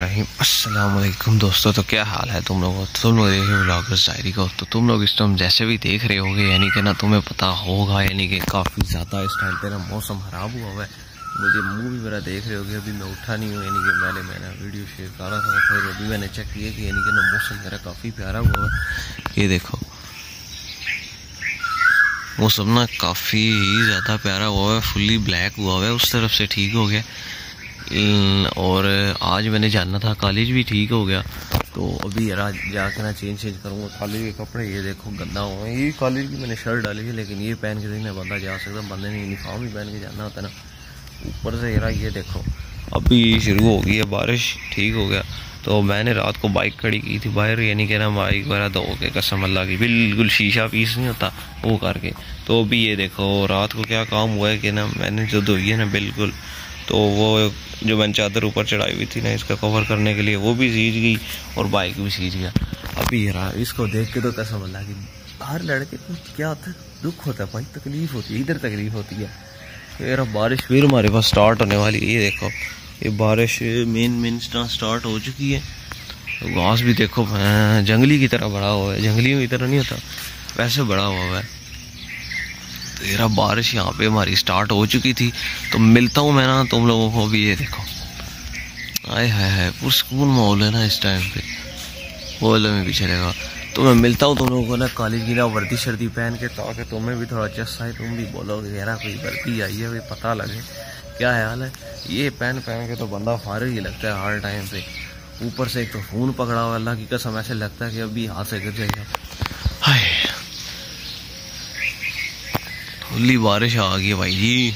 बिस्मिल्लाहिर्रहमानिर्रहीम। अस्सलाम वालेकुम दोस्तों, तो क्या हाल है तुम लोगों? तुम लोग देख रहे हो व्लॉगर्स डायरी को। तो तुम लोग इस टाइम जैसे भी देख रहे होगे यानी कि ना तुम्हें पता होगा यानी कि काफ़ी ज़्यादा इस टाइम पे ना मौसम ख़राब हुआ हुआ है। मुझे मुंह भी मेरा देख रहे होगे, अभी मैं उठा नहीं हूँ यानी कि मैंने वीडियो शेयर करा था, फिर अभी मैंने चेक किया कि यानी कि ना मौसम मेरा काफ़ी प्यारा हुआ है। ये देखो मौसम ना काफ़ी ज़्यादा प्यारा हुआ है, फुल्ली ब्लैक हुआ हुआ है, उस तरफ से ठीक हो गया। और आज मैंने जाना था कॉलेज, भी ठीक हो गया। तो अभी यार जाके ना चेंज करूँगा। कॉलेज के कपड़े ये देखो गंदा हुआ है। ये कॉलेज की मैंने शर्ट डाली है, लेकिन ये पहन के नहीं बंदा जा सकता, बंदे ने यूनिफॉर्म ही पहन के जाना होता है ना। ऊपर से यार ये देखो अभी शुरू हो गई है बारिश, ठीक हो गया। तो मैंने रात को बाइक खड़ी की थी बाहर, यानी कि ना बाइक वगैरह धो के कसम अल्लाह की बिल्कुल शीशा पीस नहीं होता वो करके। तो अभी ये देखो रात को क्या काम हुआ है कि ना मैंने जो धोई है ना बिल्कुल, तो वो जो मैंने चादर ऊपर चढ़ाई हुई थी ना इसका कवर करने के लिए, वो भी सीज गई और बाइक भी सीज गया। अभी यार इसको देख के तो कसम अल्लाह की बाहर लड़के को क्या होता है, दुख होता है भाई, तकलीफ होती है, इधर तकलीफ होती है। फिर अब बारिश फिर हमारे पास स्टार्ट होने वाली है। ये देखो ये बारिश मेन स्टार्ट हो चुकी है। तो घास भी देखो जंगली की तरह बड़ा हुआ है, जंगलियों की तरह नहीं होता वैसे बड़ा हुआ है। तो यार बारिश यहाँ पे हमारी स्टार्ट हो चुकी थी। तो मिलता हूँ मैं ना तुम लोगों को। अभी ये देखो आए हाय पुरस्कून माहौल है ना इस टाइम पे, बोल में भी चलेगा। तो मैं मिलता हूँ तुम लोगों को ना कॉलेज की ना वर्दी शर्दी पहन के, ताकि तुम्हें भी थोड़ा जस्ट आए, तुम भी बोलोगे यार कोई वर्दी आई है, कोई पता लगे क्या हाल है। ये पहन के तो बंदा फारिग ही लगता है हर टाइम पे। ऊपर से एक तो फोन पकड़ा हुआ, अल्लाह की कसम ऐसे लगता है कि अभी हाथ से गिर जाएगा। हाय खुली बारिश आ गई भाई जी।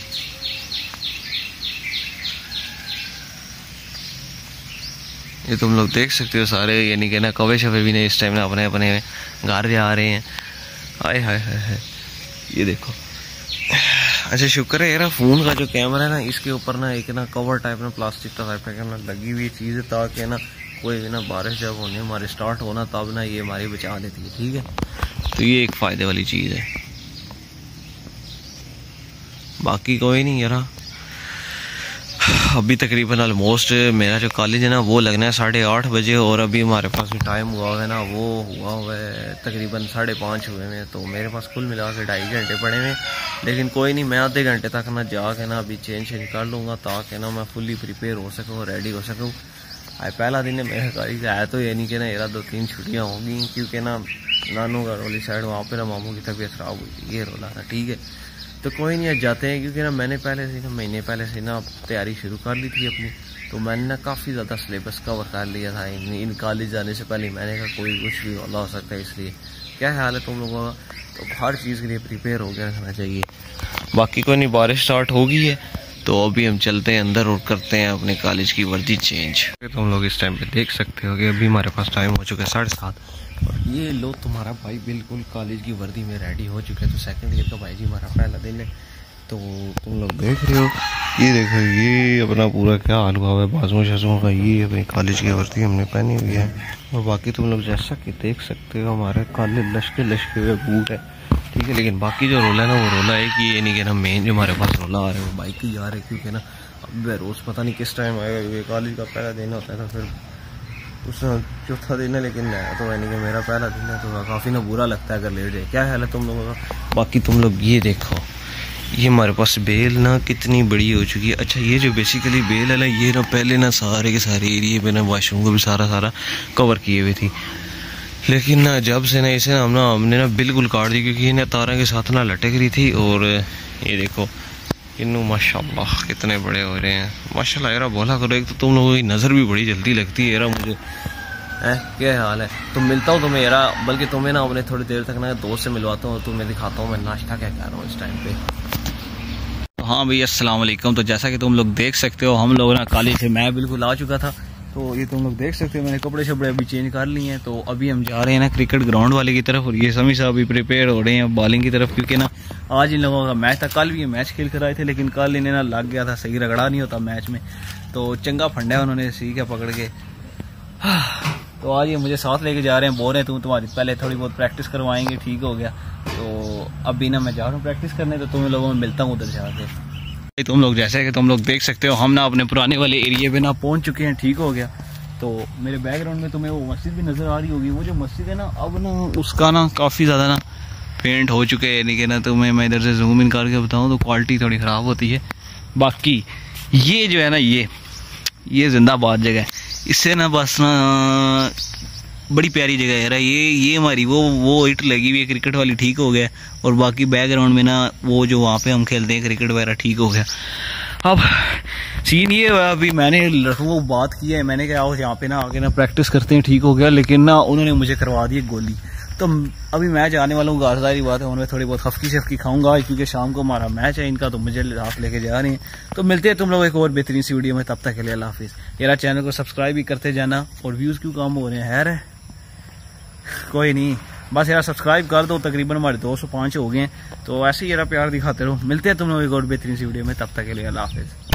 ये तुम लोग देख सकते हो सारे यानी कि ना कवे शवे भी नहीं इस टाइम ना अपने अपने घर जा रहे हैं। हाय हाय हाय ये देखो। अच्छा शुक्र है यार फ़ोन का जो कैमरा है ना इसके ऊपर ना एक ना कवर टाइप ना प्लास्टिक का टाइप का ना लगी हुई चीज़ है, ताकि ना कोई ना बारिश जब होने हमारे स्टार्ट होना तब ना ये हमारी बचा लेती है, ठीक है। तो ये एक फ़ायदे वाली चीज़ है, बाकी कोई नहीं यार। अभी तकरीबन ऑलमोस्ट मेरा जो कॉलेज है ना वो लगना है 8:30 बजे, और अभी हमारे पास जो टाइम हुआ है ना वो हुआ हुआ है तकरीबन 5:30 हुए हैं। तो मेरे पास कुल मिला के 2.5 घंटे पड़े हुए। लेकिन कोई नहीं, मैं आधे घंटे तक ना जाके ना अभी चेंज कर लूँगा, ताकि ना मैं फुल्ली प्रिपेयर हो सकूँ, रेडी हो सकूँ। आज पहला दिन है मेरे कॉलेज आया, तो ये नहीं कि ना यार 2-3 छुट्टियाँ होंगी, क्योंकि ना नानू का रोली साइड वहाँ पर ना मामू की तबीयत ख़राब हुई थी, ये रोला था, ठीक है। तो कोई नहीं आज जाते हैं, क्योंकि ना मैंने पहले से ना महीने पहले से ना तैयारी शुरू कर ली थी अपनी। तो मैंने ना काफ़ी ज़्यादा सिलेबस कवर कर लिया था इन कॉलेज जाने से पहले। मैंने कहा कोई कुछ भी होला हो सकता है, इसलिए क्या हाल है तुम लोगों का, तो हर चीज़ के लिए प्रिपेयर हो गया रखना चाहिए। बाकी कोई नहीं, बारिश स्टार्ट हो गई है तो अभी हम चलते हैं अंदर और करते हैं अपने कॉलेज की वर्दी चेंज। तुम लोग इस टाइम पे देख सकते हो कि अभी हमारे पास टाइम हो चुका है 7:30, और ये लो तुम्हारा भाई बिल्कुल कॉलेज की वर्दी में रेडी हो चुका है। तो सेकंड ईयर का भाई जी हमारा पहला दिन है। तो तुम लोग देख रहे हो, ये देखो ये अपना पूरा क्या हाल हुआ है बाजुओं शाजुओं का। ये अपनी कॉलेज की वर्दी हमने पहनी हुई है, और बाकी तुम लोग जैसा कि देख सकते हो हमारे काले लश्के हुए बूट है, ठीक है। लेकिन बाकी जो रोला है ना वो रोला है कि ये नहीं कि ना मेन जो हमारे पास रोला आ रहा है वो बाइक ही आ रहा है, क्योंकि ना अब रोज़ पता नहीं किस टाइम आएगा। ये कॉलेज का पहला दिन होता है तो फिर उसमें चौथा दिन है, लेकिन मैं तो यानी कि मेरा पहला दिन है, तो काफ़ी ना बुरा लगता है अगर लेट जाए। क्या हाल है तुम लोगों का? बाकी तुम लोग ये देखो, ये हमारे पास बेल ना कितनी बड़ी हो चुकी है। अच्छा ये जो बेसिकली बेल है ना, ये ना पहले ना सारे के सारे एरिए पे ना वाशरूम को भी सारा कवर किए हुए थी, लेकिन ना जब से ना इसे हमने ना बिल्कुल काट दी, क्योंकि ये ना तारों के साथ ना लटक रही थी। और ये देखो इन्नू माशाल्लाह कितने बड़े हो रहे हैं माशाल्लाह। यार बोला करो, एक तो तुम लोगों की नज़र भी बड़ी जल्दी लगती है यार मुझे। क्या हाल है? तो मिलता हूँ तुम्हें यार, बल्कि तुम्हें ना अपने थोड़ी देर तक ना दोस्त से मिलवाता हूँ, तुम्हें दिखाता हूँ मैं नाश्ता क्या कर रहा हूँ इस टाइम पे। हाँ भैया अस्सलाम वालेकुम। तो जैसा कि तुम लोग देख सकते हो हम लोग ना कॉलेज से मैं बिल्कुल आ चुका था। तो ये तुम लोग देख सकते हो मैंने कपड़े शपड़े अभी चेंज कर लिए हैं। तो अभी हम जा रहे हैं ना क्रिकेट ग्राउंड वाले की तरफ, और ये समी साहब अभी प्रिपेयर हो रहे हैं बॉलिंग की तरफ, क्योंकि ना आज इन लोगों का मैच था। कल भी ये मैच खेल कर आए थे, लेकिन कल इन्हें ना लग गया था, सही रगड़ा नहीं होता मैच में, तो चंगा फंडा है उन्होंने सीखा पकड़ के। तो आज ये मुझे साथ लेके जा रहे हैं, बोल रहे हैं तुम्हारी पहले थोड़ी बहुत प्रैक्टिस करवाएंगे, ठीक हो गया। तो अभी ना मैं जा रहा हूँ प्रैक्टिस करने, तो तुम लोगों में मिलता हूँ उधर जाके। तुम लोग जैसे कि तुम लोग देख सकते हो हम ना अपने पुराने वाले एरिया पे ना पहुंच चुके हैं, ठीक हो गया। तो मेरे बैकग्राउंड में तुम्हें वो मस्जिद भी नज़र आ रही होगी। वो जो मस्जिद है ना, अब ना उसका ना काफ़ी ज़्यादा ना पेंट हो चुके हैं, लेकिन ना तुम्हें मैं इधर से जूम इन करके बताऊँ तो क्वालिटी थोड़ी ख़राब होती है। बाकी ये जो है ना, ये जिंदाबाद जगह है, इससे ना बस ना बड़ी प्यारी जगह है यार। ये हमारी वो इट लगी हुई है क्रिकेट वाली, ठीक हो गया। और बाकी बैकग्राउंड में ना वो जो वहाँ पे हम खेलते हैं क्रिकेट वगैरह, ठीक हो गया। अब सीन ये हुआ, अभी मैंने लड़कों को बात की है, मैंने कहा यहाँ पे ना आगे ना प्रैक्टिस करते हैं, ठीक हो गया। लेकिन ना उन्होंने मुझे करवा दी गोली। तो अभी मैं जाने वाला हूँ, गारदारी बात है, उन्हें थोड़ी बहुत खफकी शफकी खाऊंगा क्योंकि शाम को हमारा मैच है इनका, तो मुझे हाथ लेके जा रहे हैं। तो मिलते हैं तुम लोग एक और बेहतरीन सी वीडियो में, तब तक के लिए अल्लाह हाफिज़। यार चैनल को सब्सक्राइब भी करते जाना। और व्यूज़ क्यों कम हो रहे हैं यार, कोई नहीं, बस यार सब्सक्राइब कर दो। तकरीबन हमारे 205 हो गए हैं, तो ऐसे ही यार प्यार दिखाते रहो। मिलते हैं तुम लोग एक और बेहतरीन सी वीडियो में, तब तक के लिए अल्लाह हाफिज़।